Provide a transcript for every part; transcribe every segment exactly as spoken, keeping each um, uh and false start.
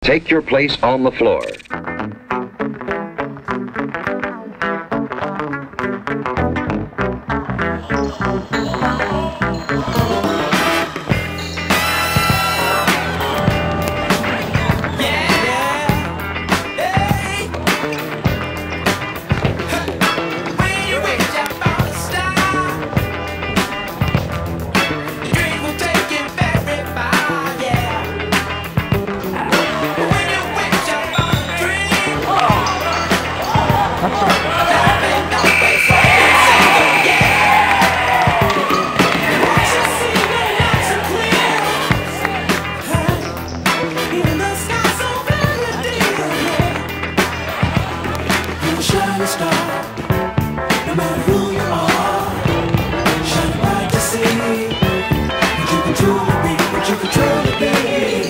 Take your place on the floor. Shining star, no matter who you are, shining bright to see what you can truly be, what you can truly be.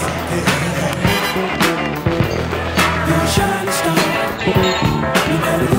Shining star, no matter